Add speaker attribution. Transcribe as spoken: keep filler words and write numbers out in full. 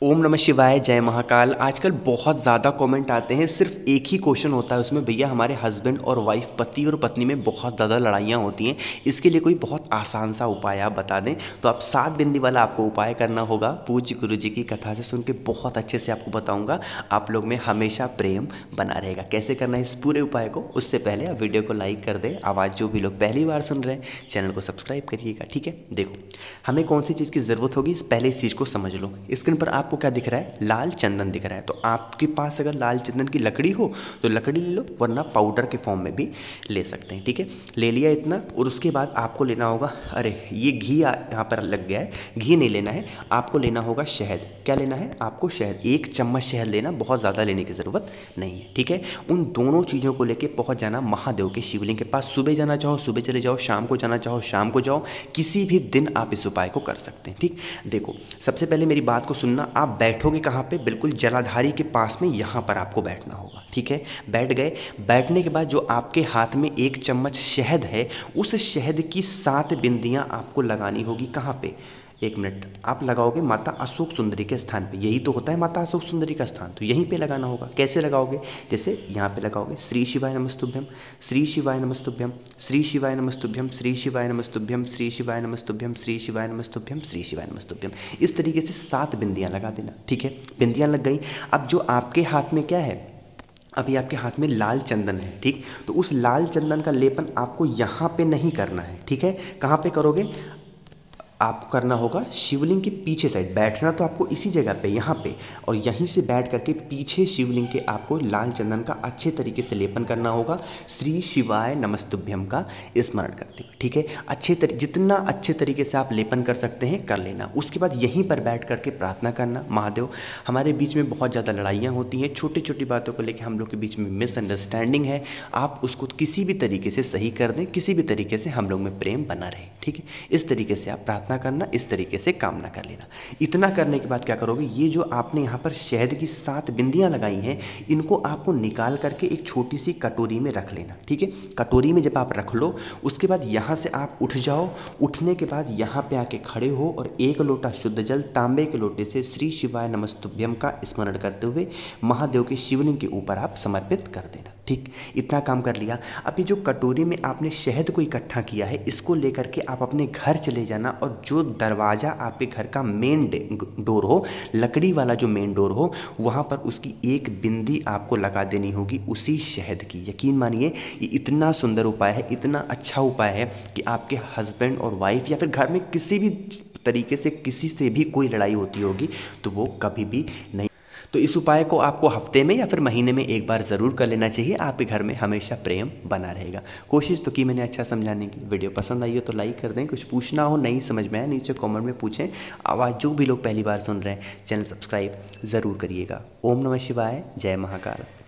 Speaker 1: ओम नमः शिवाय, जय महाकाल। आजकल बहुत ज़्यादा कमेंट आते हैं, सिर्फ एक ही क्वेश्चन होता है उसमें, भैया हमारे हस्बैंड और वाइफ, पति और पत्नी में बहुत ज़्यादा लड़ाइयाँ होती हैं, इसके लिए कोई बहुत आसान सा उपाय आप बता दें। तो आप सात बिंदी वाला आपको उपाय करना होगा। पूज्य गुरु जी की कथा से सुन के बहुत अच्छे से आपको बताऊँगा, आप लोग में हमेशा प्रेम बना रहेगा। कैसे करना है इस पूरे उपाय को, उससे पहले आप वीडियो को लाइक कर दें। आवाज़ जो भी लोग पहली बार सुन रहे हैं, चैनल को सब्सक्राइब करिएगा, ठीक है। देखो, हमें कौन सी चीज़ की ज़रूरत होगी, पहले इस चीज़ को समझ लो। स्क्रीन पर आपको क्या दिख रहा है, लाल चंदन दिख रहा है। तो आपके पास अगर लाल चंदन की लकड़ी हो तो लकड़ी ले लो, वरना पाउडर के फॉर्म में भी ले सकते हैं, ठीक है। ले लिया इतना, और उसके बाद आपको लेना होगा, अरे ये घी यहाँ पर लग गया है, घी नहीं लेना है, आपको लेना होगा शहद। क्या लेना है आपको, शहद। एक चम्मच शहद लेना, बहुत ज़्यादा लेने की ज़रूरत नहीं है, ठीक है। उन दोनों चीज़ों को लेके पहुँच जाना महादेव के शिवलिंग के पास। सुबह जाना चाहो सुबह चले जाओ, शाम को जाना चाहो शाम को जाओ, किसी भी दिन आप इस उपाय को कर सकते हैं, ठीक। देखो, सबसे पहले मेरी बात को सुनना। आप बैठोगे कहाँ पे, बिल्कुल जलाधारी के पास में, यहाँ पर आपको बैठना होगा, ठीक है। बैठ गए, बैठने के बाद जो आपके हाथ में एक चम्मच शहद है, उस शहद की सात बिंदियाँ आपको लगानी होगी। कहाँ पे, एक मिनट, आप लगाओगे माता अशोक सुंदरी के स्थान पे। यही तो होता है माता अशोक सुंदरी का स्थान, तो यहीं पे लगाना होगा। कैसे लगाओगे, जैसे यहाँ पे लगाओगे, श्री शिवाय नमस्तुभ्यम, श्री शिवाय नमस्तुभ्यम, श्री शिवाय नमस्तुभ्यम, श्री शिवाय नमस्तुभ्यम, श्री शिवाय नमस्तुभ्यम, श्री शिवाय नमस्तुभ्यम, श्री शिवाय नमस्तुभ्यम। इस तरीके से सात बिंदियाँ लगा देना, ठीक है। बिंदियाँ लग गई। अब जो आपके हाथ में क्या है, अभी आपके हाथ में लाल चंदन है, ठीक। तो उस लाल चंदन का लेपन आपको यहाँ पे नहीं करना है, ठीक है। कहाँ पे करोगे, आपको करना होगा शिवलिंग के पीछे साइड। बैठना तो आपको इसी जगह पे, यहाँ पे, और यहीं से बैठ करके पीछे शिवलिंग के आपको लाल चंदन का अच्छे तरीके से लेपन करना होगा, श्री शिवाय नमस्तुभ्यम का स्मरण करते हुए, ठीक है। अच्छे तरीके, जितना अच्छे तरीके से आप लेपन कर सकते हैं कर लेना। उसके बाद यहीं पर बैठ करके प्रार्थना करना, महादेव हमारे बीच में बहुत ज़्यादा लड़ाइयाँ होती हैं, छोटी छोटी बातों को लेकर हम लोग के बीच में मिसअंडरस्टैंडिंग है, आप उसको किसी भी तरीके से सही कर दें, किसी भी तरीके से हम लोग में प्रेम बना रहे, ठीक है। इस तरीके से आप प्रार्थना करना, इस तरीके से कामना कर लेना। इतना करने के बाद क्या करोगे, ये जो आपने यहाँ पर शहद की सात बिंदियाँ लगाई हैं, इनको आपको निकाल करके एक छोटी सी कटोरी में रख लेना, ठीक है। कटोरी में जब आप रख लो, उसके बाद यहाँ से आप उठ जाओ। उठने के बाद यहाँ पे आके खड़े हो और एक लोटा शुद्ध जल तांबे के लोटे से श्री शिवाय नमस्तुभ्यम का स्मरण करते हुए महादेव के शिवलिंग के ऊपर आप समर्पित कर देना, ठीक। इतना काम कर लिया। अभी जो कटोरी में आपने शहद को इकट्ठा किया है, इसको लेकर के आप अपने घर चले जाना, और जो दरवाज़ा आपके घर का मेन डोर हो, लकड़ी वाला जो मेन डोर हो, वहाँ पर उसकी एक बिंदी आपको लगा देनी होगी उसी शहद की। यकीन मानिए, ये इतना सुंदर उपाय है, इतना अच्छा उपाय है कि आपके हस्बैंड और वाइफ, या फिर घर में किसी भी तरीके से किसी से भी कोई लड़ाई होती होगी तो वो कभी भी नहीं। तो इस उपाय को आपको हफ्ते में या फिर महीने में एक बार ज़रूर कर लेना चाहिए, आपके घर में हमेशा प्रेम बना रहेगा। कोशिश तो की मैंने अच्छा समझाने की। वीडियो पसंद आई हो तो लाइक कर दें, कुछ पूछना हो, नहीं समझ में आया, नीचे कमेंट में पूछें। आवाज़ जो भी लोग पहली बार सुन रहे हैं, चैनल सब्सक्राइब ज़रूर करिएगा। ओम नमः शिवाय, जय महाकाल।